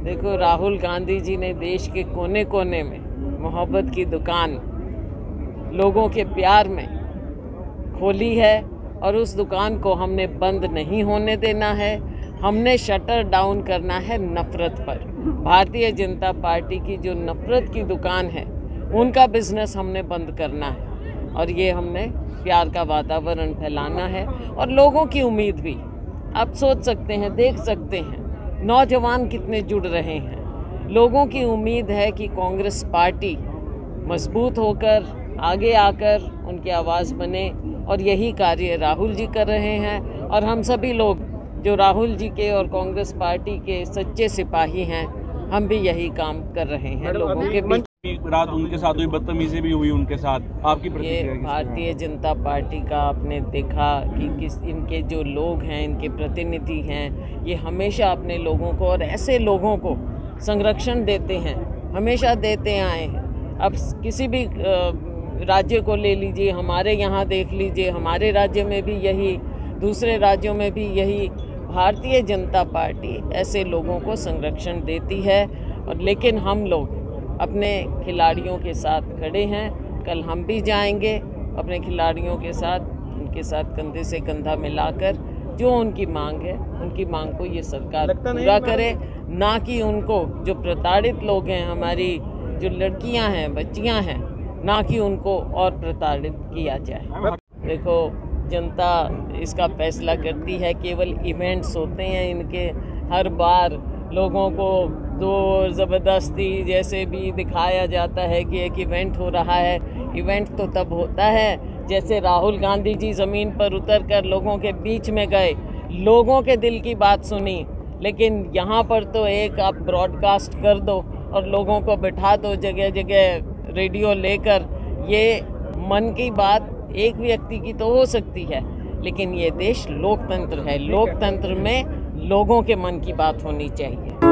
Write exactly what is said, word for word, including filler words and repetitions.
देखो, राहुल गांधी जी ने देश के कोने कोने में मोहब्बत की दुकान लोगों के प्यार में खोली है और उस दुकान को हमने बंद नहीं होने देना है। हमने शटर डाउन करना है नफरत पर। भारतीय जनता पार्टी की जो नफरत की दुकान है उनका बिजनेस हमने बंद करना है और ये हमने प्यार का वातावरण फैलाना है। और लोगों की उम्मीद भी आप सोच सकते हैं, देख सकते हैं नौजवान कितने जुड़ रहे हैं। लोगों की उम्मीद है कि कांग्रेस पार्टी मजबूत होकर आगे आकर उनकी आवाज़ बने और यही कार्य राहुल जी कर रहे हैं। और हम सभी लोग जो राहुल जी के और कांग्रेस पार्टी के सच्चे सिपाही हैं, हम भी यही काम कर रहे हैं लोगों के बीच। रात उनके साथ हुई बदतमीजी भी हुई उनके साथ, आपकी प्रतिक्रिया? ये भारतीय जनता पार्टी का आपने देखा कि किस इनके जो लोग हैं, इनके प्रतिनिधि हैं, ये हमेशा अपने लोगों को और ऐसे लोगों को संरक्षण देते हैं, हमेशा देते आए हैं। अब किसी भी राज्य को ले लीजिए, हमारे यहाँ देख लीजिए, हमारे राज्य में भी यही, दूसरे राज्यों में भी यही। भारतीय जनता पार्टी ऐसे लोगों को संरक्षण देती है। और लेकिन हम लोग अपने खिलाड़ियों के साथ खड़े हैं। कल हम भी जाएंगे अपने खिलाड़ियों के साथ, उनके साथ कंधे से कंधा मिलाकर जो उनकी मांग है, उनकी मांग को ये सरकार पूरा करे, ना कि उनको जो प्रताड़ित लोग हैं, हमारी जो लड़कियां हैं, बच्चियां हैं, ना कि उनको और प्रताड़ित किया जाए। देखो, जनता इसका फैसला करती है। केवल इवेंट्स होते हैं इनके, हर बार लोगों को जोर ज़बरदस्ती जैसे भी दिखाया जाता है कि एक इवेंट हो रहा है। इवेंट तो तब होता है जैसे राहुल गांधी जी ज़मीन पर उतरकर लोगों के बीच में गए, लोगों के दिल की बात सुनी। लेकिन यहाँ पर तो एक आप ब्रॉडकास्ट कर दो और लोगों को बिठा दो जगह जगह रेडियो लेकर। ये मन की बात एक व्यक्ति की तो हो सकती है, लेकिन ये देश लोकतंत्र है। लोकतंत्र में लोगों के मन की बात होनी चाहिए।